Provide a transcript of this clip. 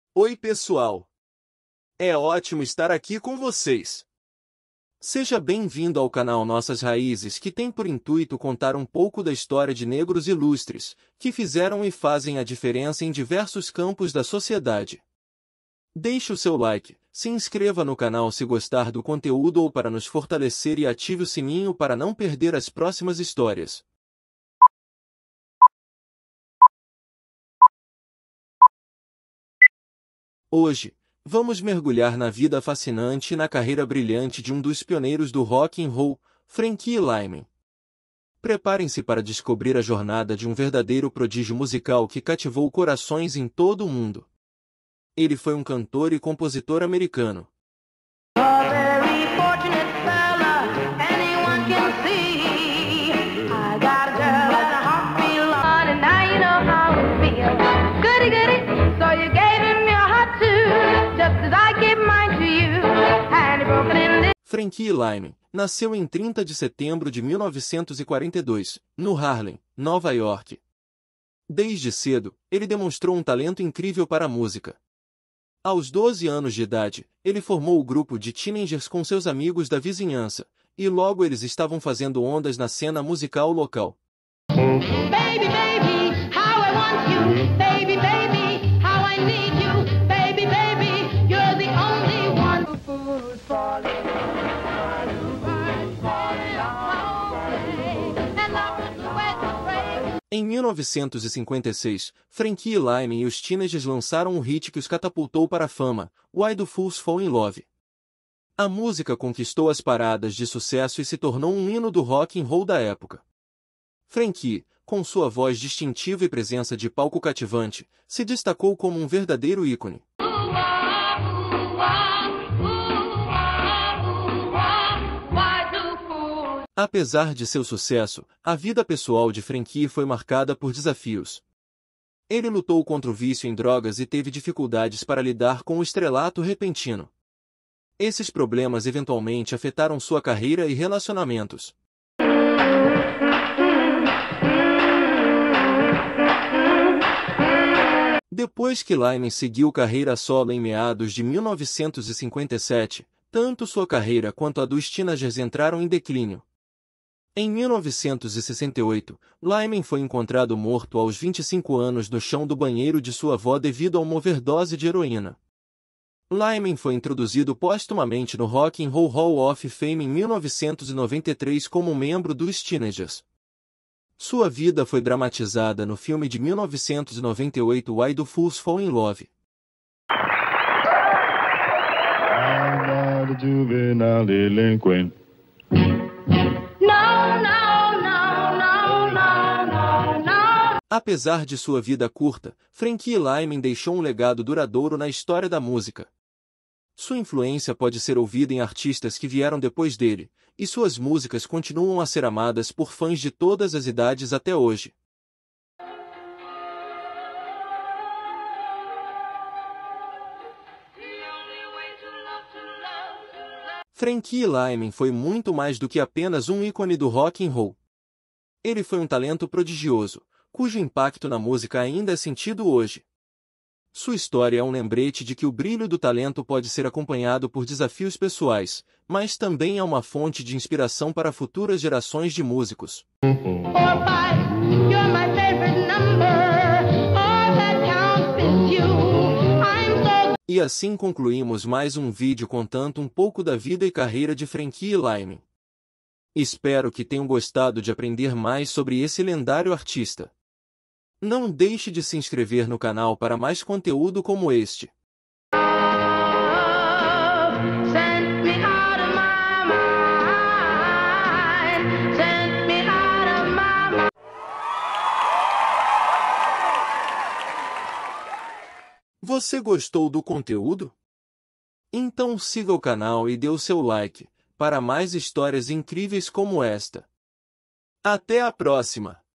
Oi pessoal! É ótimo estar aqui com vocês. Seja bem-vindo ao canal Nossas Raízes, que tem por intuito contar um pouco da história de negros ilustres, que fizeram e fazem a diferença em diversos campos da sociedade. Deixe o seu like, se inscreva no canal se gostar do conteúdo ou para nos fortalecer e ative o sininho para não perder as próximas histórias. Hoje, vamos mergulhar na vida fascinante e na carreira brilhante de um dos pioneiros do rock and roll, Frankie Lymon. Preparem-se para descobrir a jornada de um verdadeiro prodígio musical que cativou corações em todo o mundo. Ele foi um cantor e compositor americano. Frankie Lymon nasceu em 30 de setembro de 1942, no Harlem, Nova York. Desde cedo, ele demonstrou um talento incrível para a música. Aos 12 anos de idade, ele formou o grupo de teenagers com seus amigos da vizinhança, e logo eles estavam fazendo ondas na cena musical local. Baby, baby, how I want you. Baby, baby, how I need you. Baby, baby, you're the only one. Who's falling? Em 1956, Frankie Lymon e os Teenagers lançaram um hit que os catapultou para a fama, Why Do Fools Fall in Love. A música conquistou as paradas de sucesso e se tornou um hino do rock and roll da época. Frankie, com sua voz distintiva e presença de palco cativante, se destacou como um verdadeiro ícone. Apesar de seu sucesso, a vida pessoal de Frankie foi marcada por desafios. Ele lutou contra o vício em drogas e teve dificuldades para lidar com o estrelato repentino. Esses problemas eventualmente afetaram sua carreira e relacionamentos. Depois que Lymon seguiu carreira solo em meados de 1957, tanto sua carreira quanto a dos Teenagers entraram em declínio. Em 1968, Lymon foi encontrado morto aos 25 anos no chão do banheiro de sua avó devido a uma overdose de heroína. Lymon foi introduzido póstumamente no Rock and Roll Hall of Fame em 1993 como membro dos Teenagers. Sua vida foi dramatizada no filme de 1998 Why Do Fools Fall in Love. I'm not a juvenile delinquent. Apesar de sua vida curta, Frankie Lymon deixou um legado duradouro na história da música. Sua influência pode ser ouvida em artistas que vieram depois dele, e suas músicas continuam a ser amadas por fãs de todas as idades até hoje. Frankie Lymon foi muito mais do que apenas um ícone do rock and roll. Ele foi um talento prodigioso, cujo impacto na música ainda é sentido hoje. Sua história é um lembrete de que o brilho do talento pode ser acompanhado por desafios pessoais, mas também é uma fonte de inspiração para futuras gerações de músicos. E assim concluímos mais um vídeo contando um pouco da vida e carreira de Frankie Lymon. Espero que tenham gostado de aprender mais sobre esse lendário artista. Não deixe de se inscrever no canal para mais conteúdo como este. Você gostou do conteúdo? Então siga o canal e dê o seu like, para mais histórias incríveis como esta. Até a próxima!